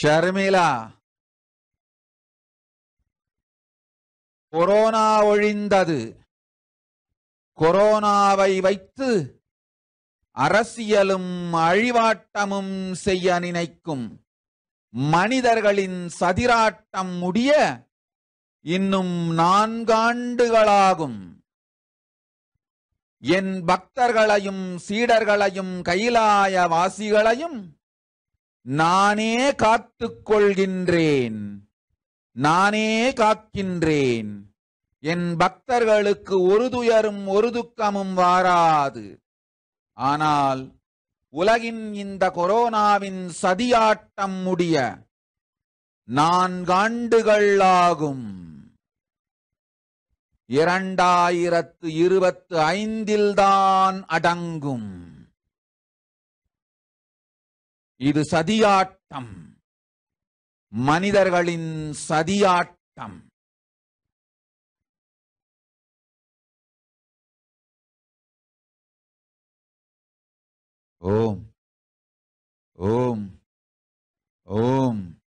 Sharmila, corona ஒழிந்தது. கொரோனாவை வைத்து அரசியலும் அழிவாட்டமும் செய்ய நினைக்கும் மனிதர்களின் சதிராட்டம் முடிய இன்னும் 4 ஆண்டுகளாகும். என் பக்தர்களையும் சீடர்களையும் கைலாய வாசிகளையும் நானே காத்துக் கொள்கின்றேன், நானே காக்கின்றேன். என் பக்தர்களுக்கு ஒரு துயரும் ஒரு துக்கமும் வாராது. ஆனால் உலகின் இந்த கொரோனாவின் சதியாட்டம் முடிய 4 ஆண்டுகள் ஆகும். 2025 தான் அடங்கும். இது சதியாட்டம், மனிதர்களின் சதியாட்டம். ஓம் ஓம் ஓம்.